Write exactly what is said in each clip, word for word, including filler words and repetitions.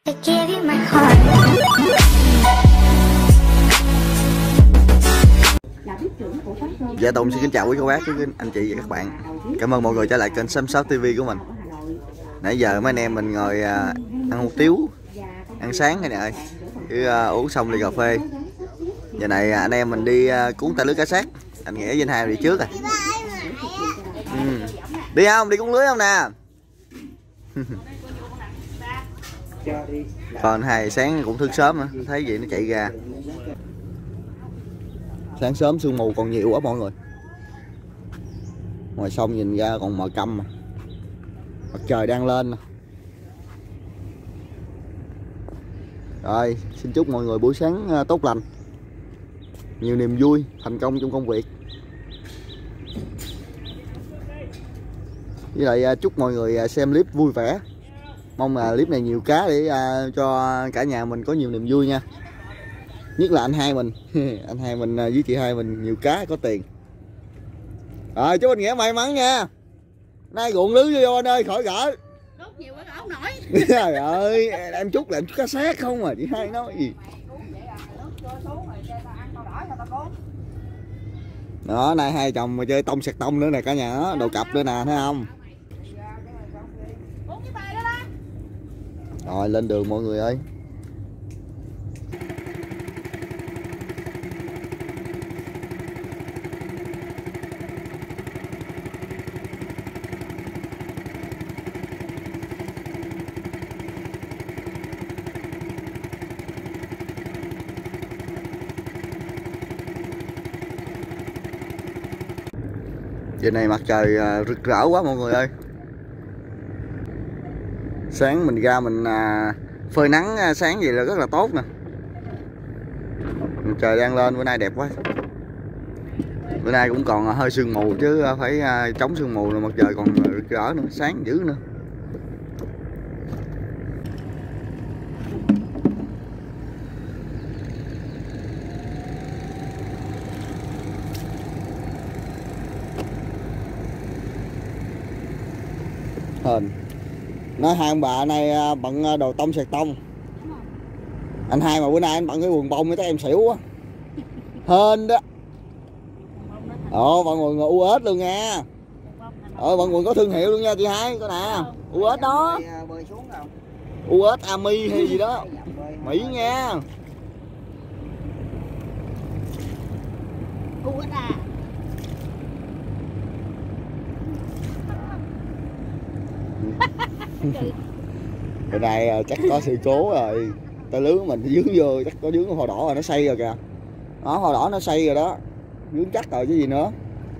Dạ Tùng xin kính chào quý cô bác, quý anh chị và các bạn. Cảm ơn mọi người trở lại kênh sáu sáu ti vi của mình. Nãy giờ mấy anh em mình ngồi à, ăn hủ tiếu, ăn sáng cái này chứ à, uống xong ly cà phê. Giờ này à, anh em mình đi à, cuốn tay lưới cá sát. Anh Nghĩa với anh Hai đi trước rồi. Ừ. Đi không? Đi cuốn lưới không nè? Còn Hai sáng cũng thức sớm nữa, thấy gì nó chạy ra. Sáng sớm sương mù còn nhiều quá mọi người. Ngoài sông nhìn ra còn mờ câm mà. Mặt trời đang lên. Rồi, xin chúc mọi người buổi sáng tốt lành, nhiều niềm vui, thành công trong công việc. Với lại chúc mọi người xem clip vui vẻ. Mong là clip này nhiều cá để cho cả nhà mình có nhiều niềm vui nha. Nhất là anh Hai mình. Anh Hai mình với chị Hai mình nhiều cá có tiền. Rồi chú anh Nghĩa may mắn nha. Nay ruộng lưới vô anh ơi, khỏi gỡ. Đốt nhiều quá gỡ không nổi. Trời ơi, em chúc là em cá sát không mà chị Hai nói gì. Đó, nay hai chồng mà chơi tông sạc tông nữa nè cả nhà đó, đồ cặp nữa nè, thấy không? Rồi lên đường mọi người ơi. Giờ này mặt trời rực rỡ quá mọi người ơi. Sáng mình ra mình à, phơi nắng sáng gì là rất là tốt nè. Trời đang lên, bữa nay đẹp quá. Bữa nay cũng còn hơi sương mù chứ phải chống sương mù rồi, mặt trời còn rực rỡ nữa, sáng dữ nữa. Hên nói hai ông bà nay bận đồ tông sạc tông. Anh Hai mà bữa nay anh bận cái quần bông với các em xỉu quá. Hên đó. Ồ, bận quần u ét luôn nha. Ờ, bận quần có thương hiệu luôn nha chị Hai, coi nè. u ét đó. u ét Army hay gì đó. Mỹ nha. u ét à. Bữa nay chắc có sự cố rồi. Tay lưới mình dướng vô, chắc có dướng cái phao đỏ rồi, nó xây rồi kìa. Đó, phao đỏ nó xây rồi đó. Dướng chắc rồi chứ gì nữa.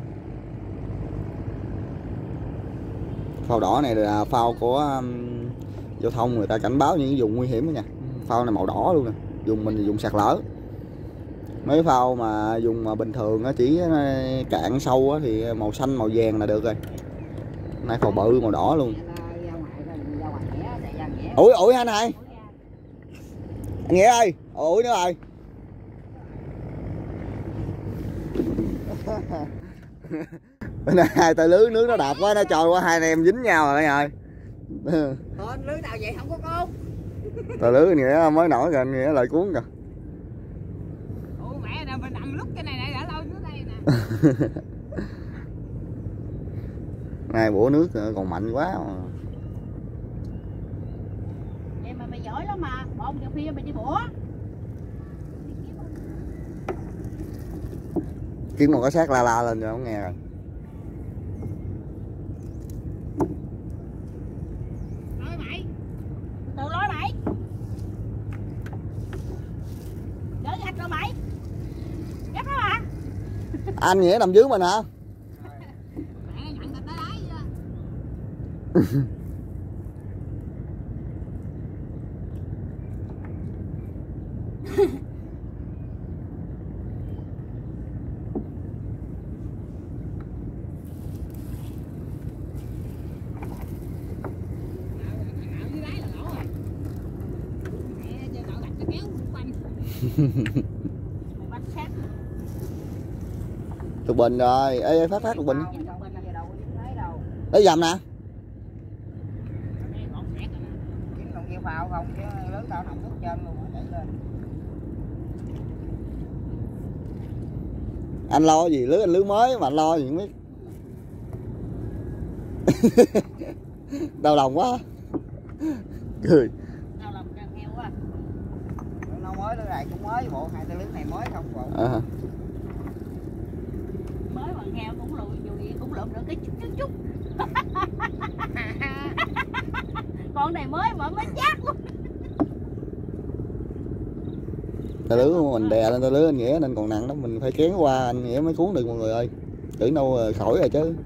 Phao đỏ này là phao của um, giao thông người ta cảnh báo những vùng nguy hiểm đó nha. Phao này màu đỏ luôn nè. Dùng mình thì dùng sạt lở. Mấy phao mà dùng mà bình thường á, chỉ cạn sâu á, thì màu xanh màu vàng là được rồi. Nay phao bự màu đỏ luôn. Ủi ủi anh Hai. Anh Nghĩa ơi, ủi nữa rồi. Bữa nay hai tay lưới nước nó đạp quá, nó trôi qua hai anh em dính nhau rồi ơi. Thôi lưới nào vậy không có con. Tay lưới Nghĩa mới nổi kìa, Nghĩa lại cuốn kìa. Ủa mẹ nào mình nằm lúc cái này này đã lâu trước đây nè. Nay bủa nước còn mạnh quá mà. Em mà mày giỏi lắm mà, bông cà phê mày đi bủa. Kiếm một cái xác la la lên rồi không nghe rồi. Lôi mày. Từ lôi mày. Đỡ gạch rồi mày. Gắt đó mà. Anh Nghĩa nằm dưới mình hả? Mẹ nhận tao tới đấy chưa? Tụi Bình rồi, ê, ê phát phát tụi Bình. Lấy dầm nè. tao không chứ lớn tao nằm nước trên luôn chạy lên. Anh lo gì lưới, anh lưới mới mà anh lo gì không biết. Đau lòng quá. Cười. Đau lòng càng heo quá. Nó mới lưới này cũng mới bộ, hai cái lưới này mới không bộ. À. Mới bằng heo cũng lụi dù gì cũng lụm được cái chút chút chút. Con này mới mà mới chắc luôn. Tay lưới của mình đè lên tay lưới anh Nghĩa nên còn nặng lắm, mình phải kén qua anh Nghĩa mới cuốn được mọi người ơi. Tưởng đâu khỏi rồi chứ.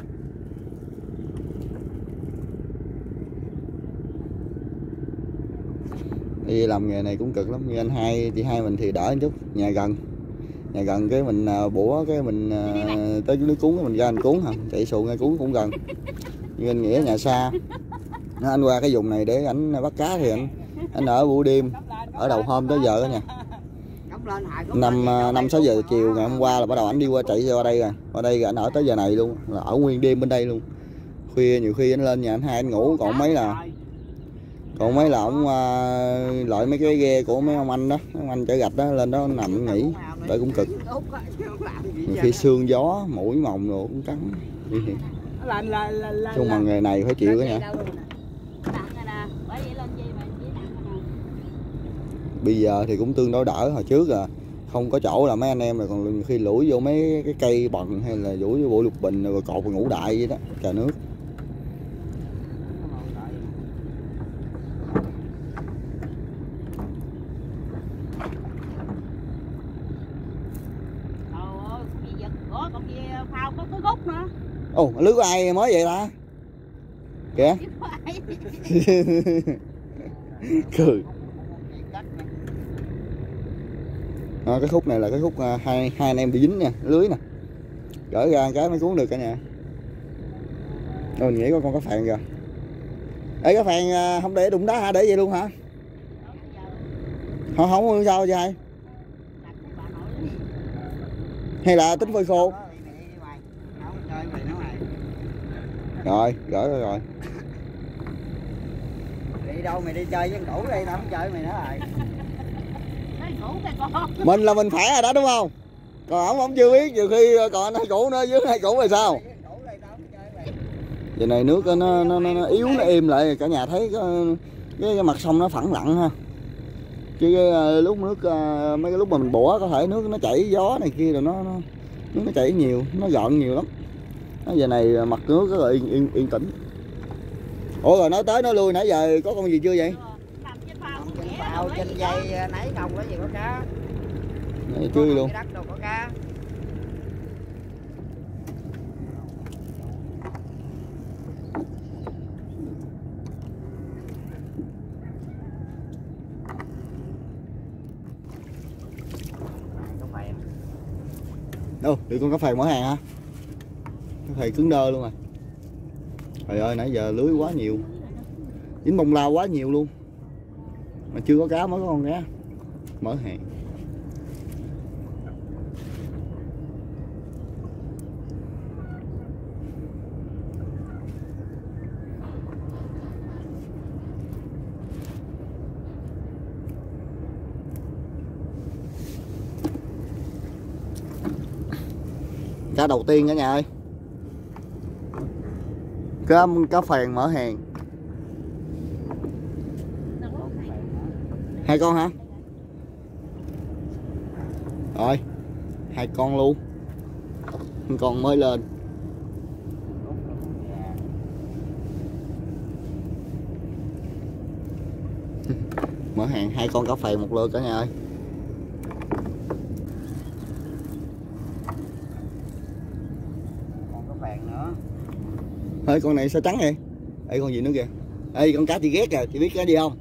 Đi làm nghề này cũng cực lắm, như anh hai chị hai mình thì đỡ một chút, nhà gần. Nhà gần cái mình bủa cái mình tới dưới nước cuốn cái mình ra anh cuốn hả, chạy xuồng ngay cuốn cũng gần. Nhưng anh Nghĩa nhà xa. Anh qua cái vùng này để ảnh bắt cá thì anh anh ở buổi đêm, ở đầu hôm tới giờ đó nha. Năm năm sáu giờ chiều ngày hôm qua là bắt đầu ảnh đi qua chạy qua đây rồi. Qua đây rồi anh ở tới giờ này luôn, là ở nguyên đêm bên đây luôn. Khuya nhiều khi anh lên nhà anh hai anh ngủ, còn mấy là còn mấy là ông uh, loại mấy cái ghe của mấy ông anh đó, mấy ông anh chở gạch đó lên đó nằm nghỉ, đợi cũng cực. Nhiều khi sương gió, mũi mồng rồi cũng cắn. Chung mà nghề này phải chịu cái nha. Bây giờ thì cũng tương đối đỡ, hồi trước à không có chỗ là mấy anh em rồi còn khi lủi vô mấy cái cây bần hay là lủi vô bộ lục bình rồi cột ngủ đại vậy đó, trà nước. Ồ, lưới của ai mới vậy ta? Kìa. Cười. À, cái khúc này là cái khúc uh, hai hai anh em bị dính nha, lưới nè. Gỡ ra cái mới cuốn được cả nhà. Rồi mình nghĩ có con cá phèn kìa. Ê, cá phèn uh, không để đụng đá hả? Để vậy luôn hả? Không không sao vậy hay? Hay là tính phơi khô? Rồi, gỡ rồi rồi. Đi đâu mày đi chơi với cũ đây, tao không chơi mày nữa rồi. Mình là mình khỏe rồi đó đúng không? Còn ổng ổng chưa biết, nhiều khi còn anh hai cũ nữa, dưới hai cũ rồi sao? Giờ này nước nó nó, nó, nó yếu, nó im lại, cả nhà thấy cái, cái, cái mặt sông nó phẳng lặng ha. Chứ cái, lúc nước mấy cái lúc mà mình bủa có thể nước nó chảy gió này kia rồi nó, nó nước nó chảy nhiều, nó gợn nhiều lắm. Nó giờ này mặt nước rất là yên, yên, yên tĩnh. Ủa rồi nói tới nói lui nãy giờ có con gì chưa vậy? Trên phao, trên dây nấy không có gì có cá. Này chưa luôn. Đất đâu có cá. Đâu, thì con cá phèn mở hàng hả? Cá phèn cứng đơ luôn rồi. Trời ơi, nãy giờ lưới quá nhiều. Dính bông lao quá nhiều luôn. Mà chưa có cá, mới có con cá. Mở hàng. Cá đầu tiên cả nhà ơi. Cá, cá phèn mở hàng. Hai con hả? Rồi, hai con luôn. Con mới lên. Mở hàng hai con cá phèn một lượt cả nhà ơi. Còn cá phèn nữa. Ê, con này sao trắng vậy? Ê, con gì nữa kìa. Ê, con cá chị ghét kìa, chị biết cái gì không?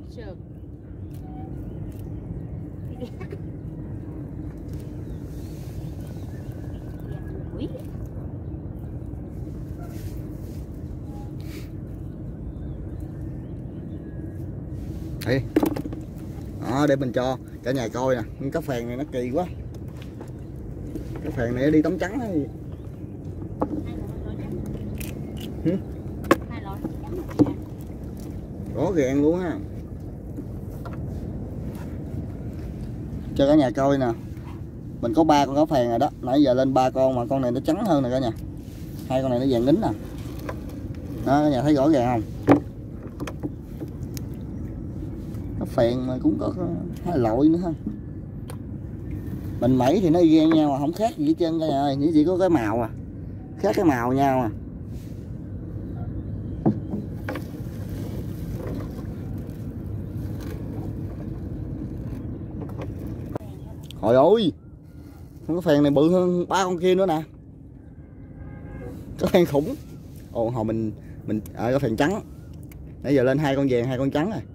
Ê. Đó, để mình cho cả nhà coi nè, cái cá phèn này nó kỳ quá. Cá phèn này đi tấm trắng hay gì? Có gàn luôn ha. cho cả nhà coi nè. Mình có ba con cá phèn rồi đó, nãy giờ lên ba con mà con này nó trắng hơn nè cả nhà. Hai con này nó vàng nín nè. Đó cả nhà thấy rõ ràng không? Cá phèn mà cũng có hai loại nữa ha. Mình mẩy thì nó y gan nhau mà không khác gì hết trơn cả nhà ơi, chỉ có cái màu à. Khác cái màu nhau à. Trời ơi, con cá phèn này bự hơn ba con kia nữa nè. Cá phèn khủng. Ồ hồi mình mình ở à, cá phèn trắng. Nãy giờ lên hai con vàng hai con trắng rồi.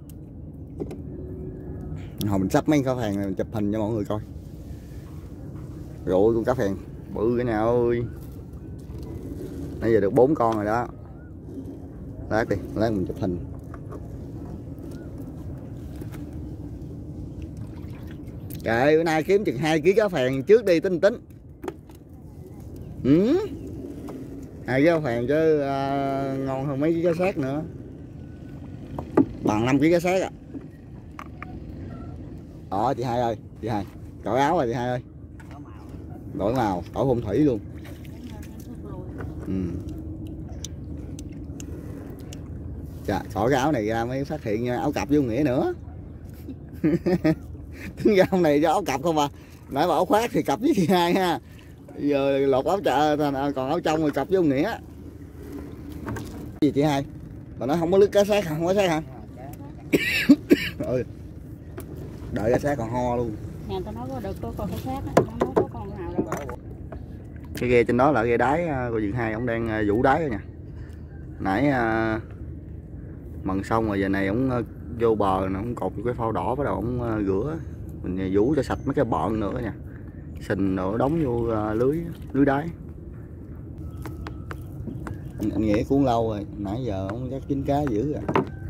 Hồi mình sắp mấy cá phèn này mình chụp hình cho mọi người coi. Rồi con cá phèn bự cái nào ơi. Nãy giờ được bốn con rồi đó. Lát đi, lát mình chụp hình. Trời bữa nay kiếm chừng hai ký cá phèn trước đi tính tính. Ừ. Hai ký cá phèn chứ uh, ngon hơn mấy ký cá xác nữa. Bằng năm ký cá xác à. Đó chị Hai ơi, chị Hai. Cởi áo rồi chị Hai ơi. Đổi màu, đổi phong thủy luôn. Ừ. Chà, khỏi cái áo này ra mới phát hiện áo cặp với ông Nghĩa nữa. Tính ra ông này cho áo cặp không à. Nãy mà áo khoác thì cặp với chị Hai ha. Bây giờ lột áo chợ còn áo trong rồi cặp với ông Nghĩa. Gì chị Hai? Mà nó không có lướt cá xác không có xác hả? Ơi. Đợi cá xác còn ho luôn. Nhà tao nói có được có con cá xác á, không có con nào đâu. Cái ghe trên đó là ghe đáy của Dượng Hai, ông đang vũ đáy rồi nha. Nãy mần xong rồi giờ này ông vô bờ nè, ông cột cái phao đỏ bắt đầu ông rửa. Mình vũ cho sạch mấy cái bợn nữa nha. Sình nữa đóng vô lưới lưới đáy. Anh, anh Nghĩa cuốn lâu rồi, nãy giờ ông chắc chín cá dữ rồi.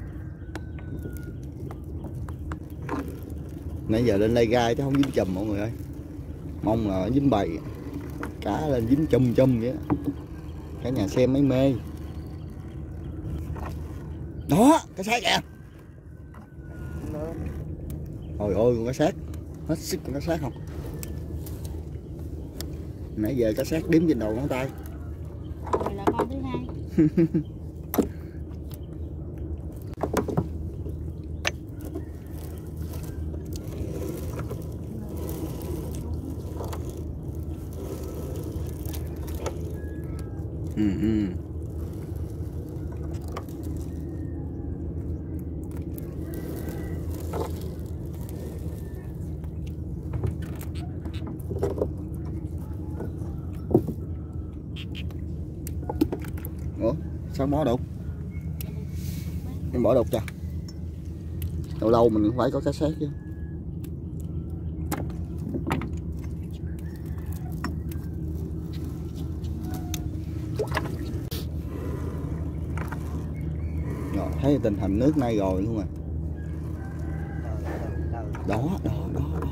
Nãy giờ lên đây gai chứ không dính chùm mọi người ơi. Mong là dính bầy. Cá lên dính chùm chùm vậy. Cả nhà xem mấy mê. Đó, cái xác kìa. Ôi ôi con cá xác. Hết sức con cá xác không. Nãy giờ cá xác đếm trên đầu ngón tay. Rồi là con thứ hai. Ừ, ừ. Ủa sao bỏ đục? Em bỏ đục cho. Lâu lâu mình cũng phải có cá xác chứ. Rồi, thấy tình hình nước nay rồi luôn à. Đó, đó, đó, đó.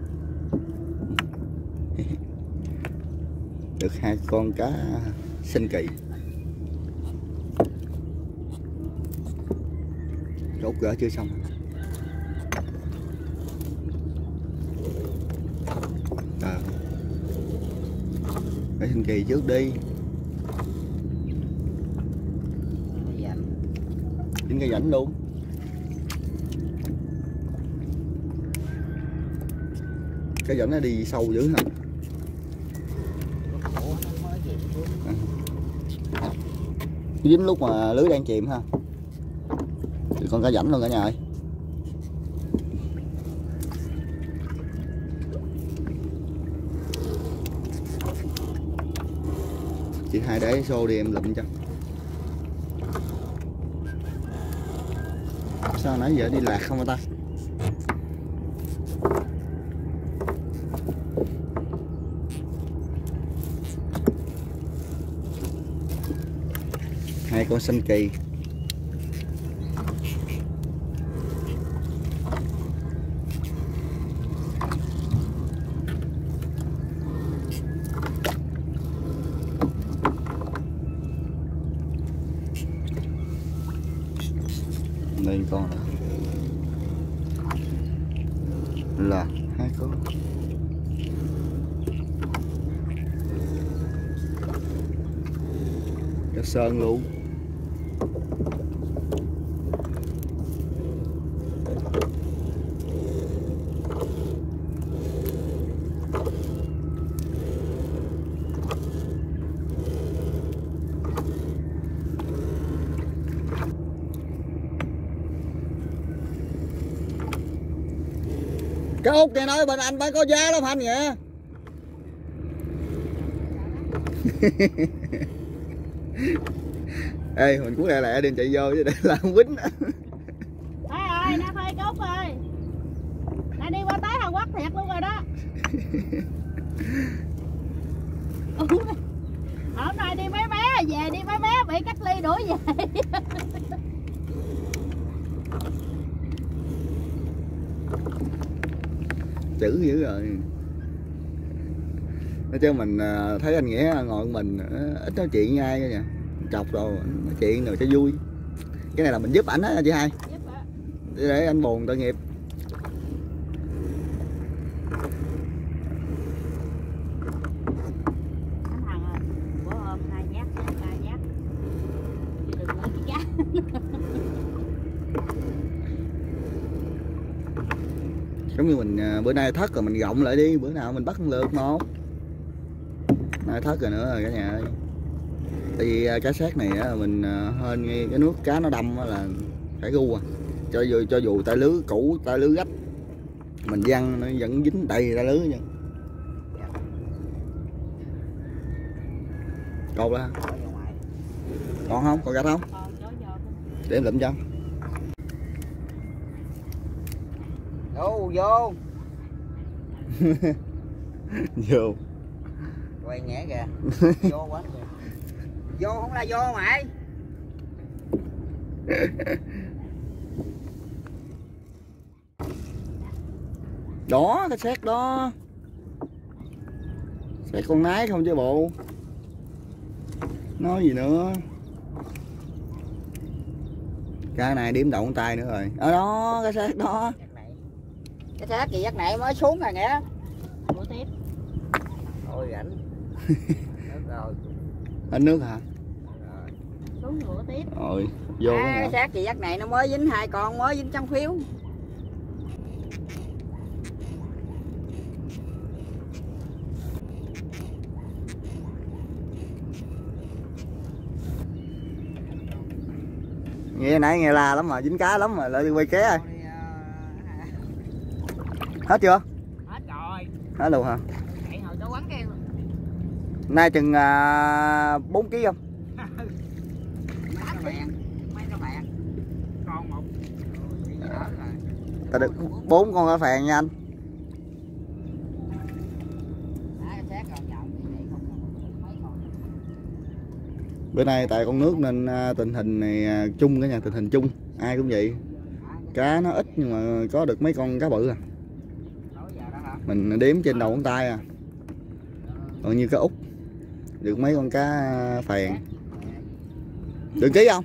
Được hai con cá xinh kỳ. Rốt gỡ chưa xong. À. Để xinh kỳ trước đi. Dính cái rãnh luôn. Cái rãnh nó đi sâu dữ hả? À. Dính lúc mà lưới đang chìm ha. Thì con cá rãnh luôn cả nhà ơi. Chị Hai để xô đi em lụm cho. Sao nãy giờ đi lạc không hả ta? Hai con xanh kỳ. Lên con đó. Là Hai con. Cá sơn luôn. Cái Út này nói bên anh phải có giá lắm anh vậy. Ê mình cũng lẹ lẹ đi chạy vô chứ để làm quýnh. Thôi ơi, nó thôi Út ơi. Nó đi qua tới Hàn Quốc thiệt luôn rồi đó. Hôm nay đi mấy bé về đi mấy bé bị cách ly đuổi về. Chữ dữ rồi. Nói chứ mình thấy anh Nghĩa ngồi mình ít nói chuyện với ai cơ nha. Chọc rồi nói chuyện rồi cho vui. Cái này là mình giúp ảnh á chị hai. Để anh buồn tội nghiệp. Giống như mình bữa nay thất rồi mình gọng lại đi, bữa nào mình bắt lượt một. Nay thất rồi nữa rồi cả nhà ơi. Tại vì cá xác này mình hên ngay cái nước cá nó đâm là phải gu à. Cho dù cho dù tay lưới cũ, tay lưới gấp mình văng nó vẫn dính đầy tay lưới nha. Cột ra. Còn không? Còn gạch không? Để em lụm cho. Vô vô. Vô. Quay nhẹ kìa. Vô quá kìa. Vô không là vô mày. Đó cái xét đó. Xét con nái không chứ bộ. Nói gì nữa. Cái này đếm đầu con tay nữa rồi. Ở đó cái xét đó. Cái xác gì giấc này mới xuống rồi Nghĩa. Ủa tiếp. Ôi rảnh. Nước rồi. Hết nước hả? Rồi. Xuống rửa tiếp. Rồi, vô à, cái xác gì giấc này nó mới dính hai con mới dính trong phiếu. Nghe nãy nghe la lắm mà dính cá lắm mà lại đi quay ké rồi. Hết chưa? Hết rồi. Hết luôn hả? Chạy hồi cho quán kêu. Nay chừng à, bốn ký không? Mấy cái bèn, mấy cái bèn. Con một. Ta được bốn con cá phèn nha anh. Bữa nay tại con nước nên à, tình hình này à, chung cả nhà, tình hình chung ai cũng vậy. Cá nó ít nhưng mà có được mấy con cá bự à. Mình đếm trên đầu ngón tay à. Còn như cá út được mấy con cá phèn. Được ký không?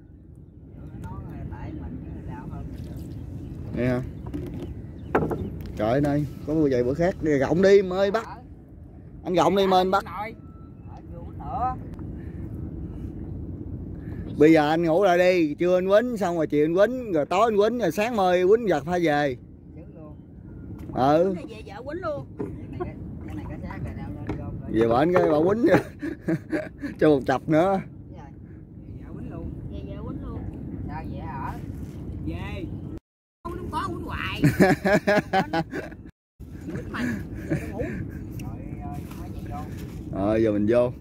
Nghe không? Trời ơi, có bữa vậy bữa khác gọng đi mời bắt. Anh gọng đi mời anh bắt. Bây giờ anh ngủ lại đi, trưa anh quýnh xong rồi chiều anh quýnh, rồi tối anh quýnh, rồi sáng mời quýnh giật phải về. Ừ. Về vợ quýnh luôn. Về bệnh cái bà quýnh cho một chập nữa. Về vợ quýnh luôn. Sao về hả? Về. Không có quýnh hoài. Quýnh mày, về nó ngủ. Rồi giờ mình vô.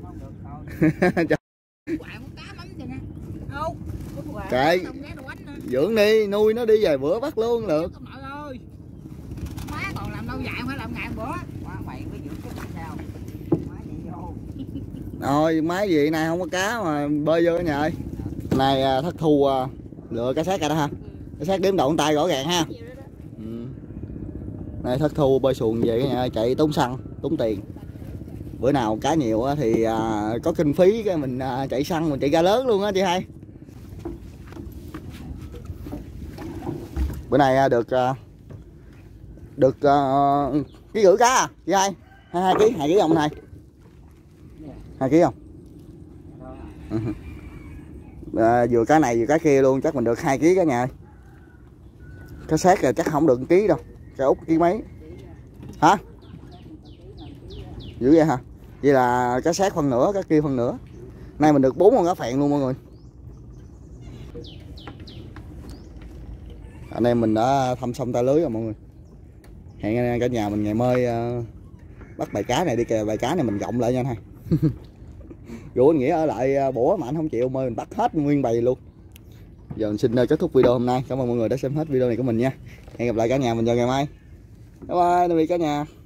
Kệ dưỡng đi, nuôi nó đi vài bữa bắt luôn được. Má còn làm lâu dài phải làm ngày bữa. Má mày mới dưỡng cái sao? Má vậy vô. Rồi máy gì này không có cá mà bơi vô cả nhà ơi. Này thất thu lựa cá xác ra đó ha. Cá xác đếm đầu con tay rõ ràng ha. Ừ. Này thất thu bơi xuồng về cả nhà ơi, chạy tốn xăng, tốn tiền. Bữa nào cá nhiều thì à, có kinh phí cái mình à, chạy xăng mình chạy ga lớn luôn á chị hai. Bữa nay à, được à, được uh, ký gửi cá à chị hai hai hai ký hai ký không anh hai hai ký không à, vừa cái này vừa cái kia luôn chắc mình được hai ký cả nhà ơi. Cá sát là chắc không được ký đâu, cá út ký mấy hả dữ vậy hả? Vậy là cá sát phân nửa, cá kia phân nửa. Nay mình được bốn con cá phèn luôn mọi người. Anh em mình đã thăm xong tay lưới rồi mọi người. Hẹn cả nhà mình ngày mai uh, bắt bài cá này đi kìa, bài cá này mình gọng lại nha anh hai. Rủ anh Nghĩa ở lại bủa mà anh không chịu, mời mình bắt hết nguyên bầy luôn. Giờ mình xin kết thúc video hôm nay. Cảm ơn mọi người đã xem hết video này của mình nha. Hẹn gặp lại cả nhà mình vào ngày mai. Bye bye, tạm biệt cả nhà.